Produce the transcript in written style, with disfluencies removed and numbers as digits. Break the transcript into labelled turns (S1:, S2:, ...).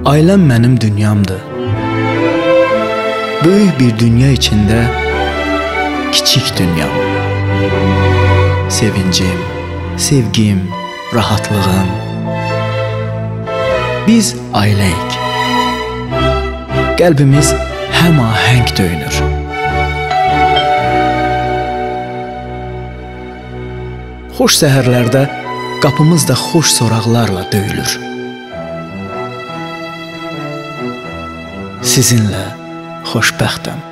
S1: Ailəm mənim dünyamdır. Böyük bir dünya içində kiçik dünyam. Sevincim, sevgim, rahatlığım. Biz ailəyik. Qəlbimiz həmahəng döyünür. Xoş səhərlərdə qapımız da xoş soraqlarla döyülür. Sizinlə xoşbəxtəm.